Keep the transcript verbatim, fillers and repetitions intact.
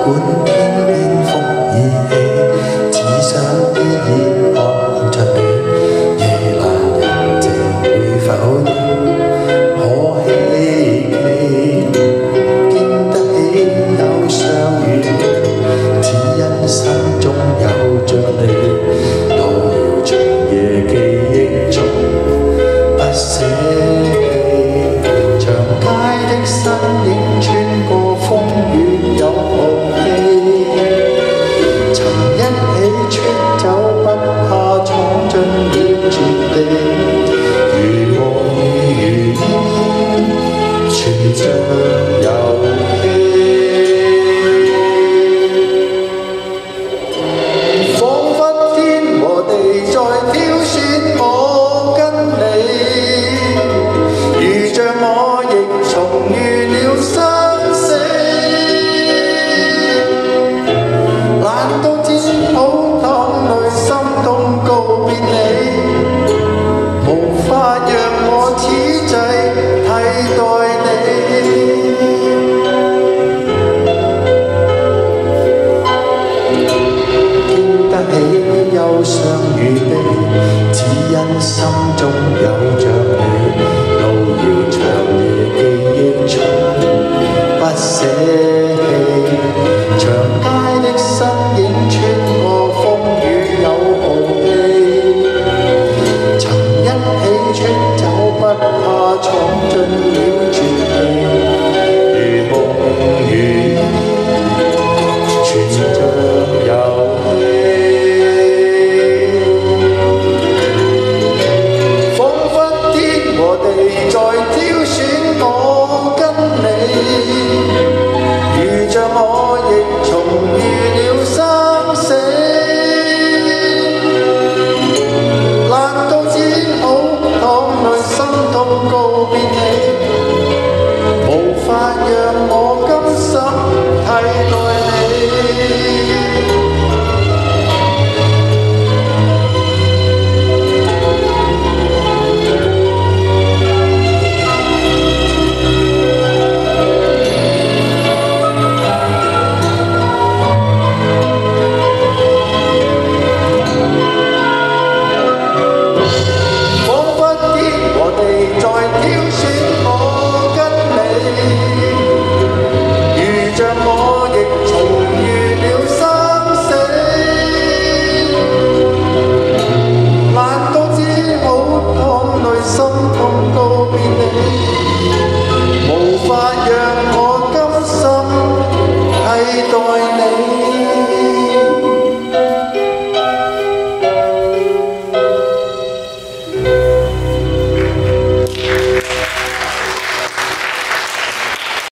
管天边风已起，只想依依看着你。夜闌人靜會否要可希冀？經得起有相遇，只因心中有着你。路遙長夜記憶中不捨棄，長街的身影穿過風雨有傲氣，曾一起出走不怕闖進了絕地，如夢如煙，全像遊戲。彷彿天和地在挑選我跟你，如像我亦重遇了生死。難道只好淌淚心痛告別你，無法讓我此際替代你。經得起憂傷與悲，只因心中有着你。路遙長夜記憶中不捨棄，長街的身影穿過風雨有傲氣，曾一起出走不怕闖進了絕地，如夢如煙，全像遊戲。彷彿天和地在挑選我跟你，如像我亦重遇了生死。難道只好淌淚心痛告別你，無法讓我甘心替代你。心痛告別你。